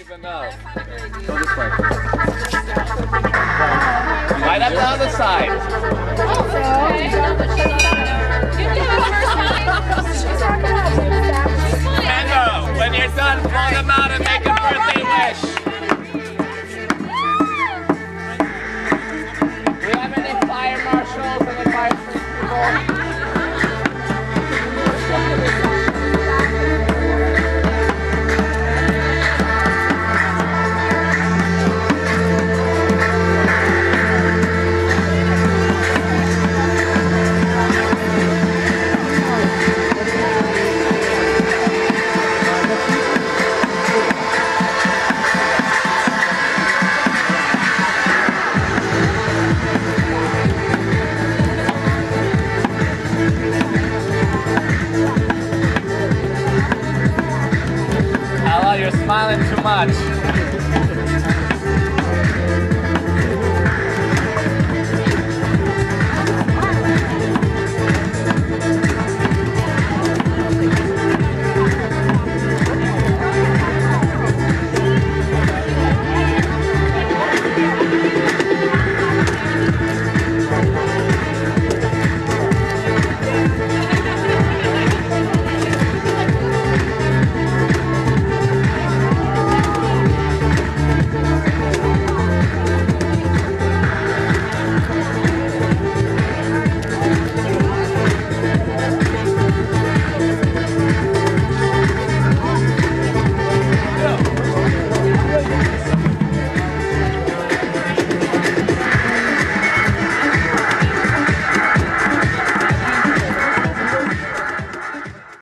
even know. Go this way. Right up the other side. Kendall, when you're done, pull them out and make a birthday wish. Do we have any fire marshals and any fire people? You're smiling too much.